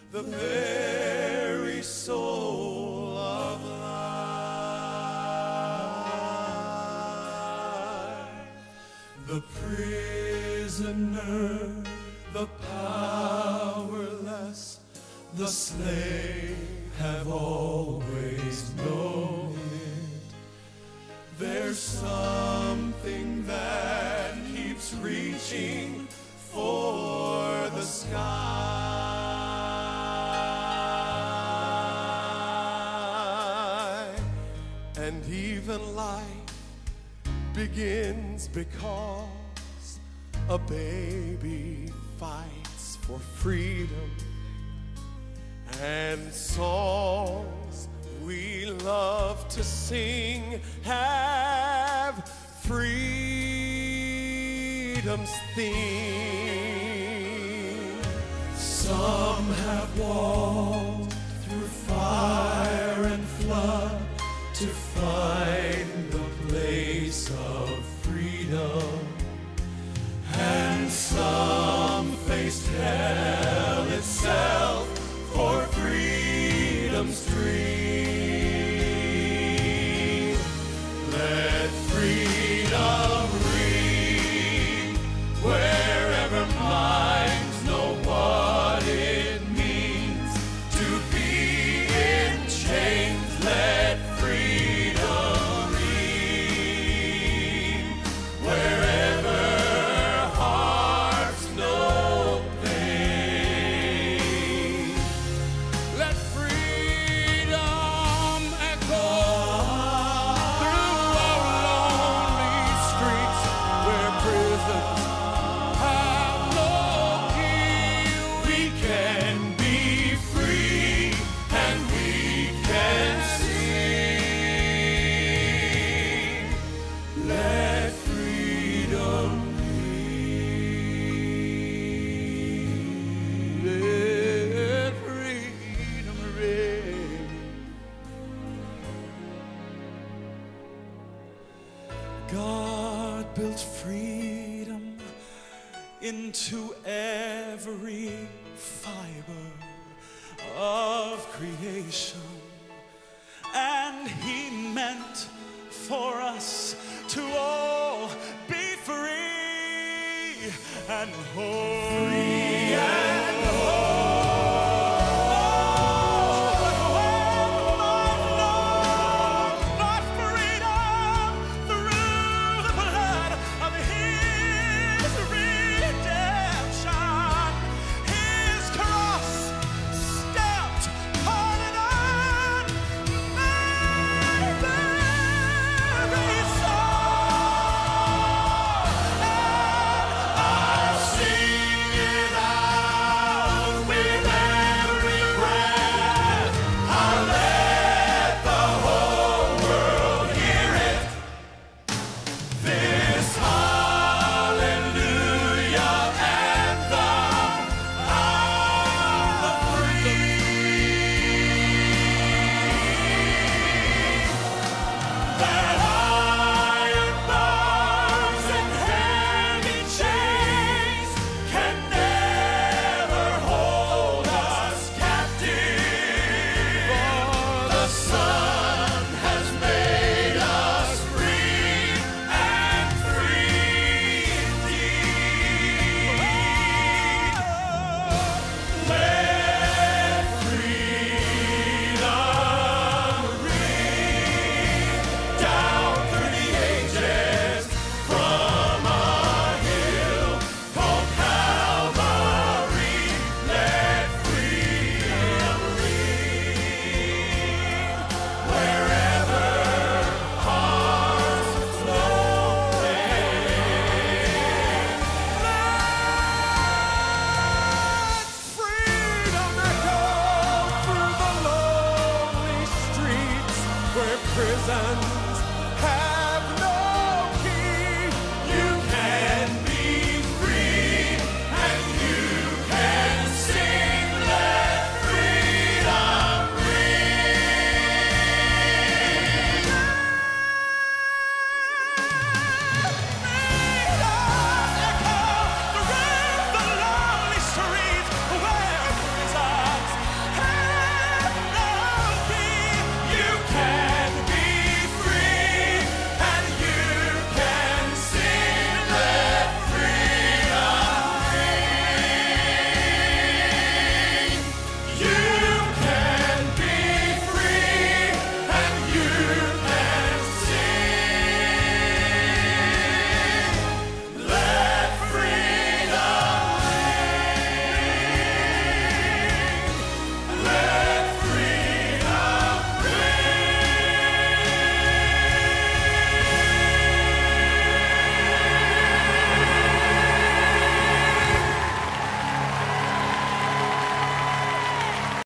the very soul of life. The prisoner, the powerless, the slave have always known it. There's something that keeps reaching for the sky. And even life begins because a baby fights for freedom. And songs we love to sing have freedom's theme. Some have walked through fire and flood to find the place of freedom. And some faced hell itself for freedom's dream. Let freedom ring wherever minds know what it means to be in chains. Let freedom ring wherever hearts know pain. Let freedom echo through our lonely streets where prisons have no key. We can be free and we can sing. Let freedom ring. Let freedom ring. God built freedom into every fire.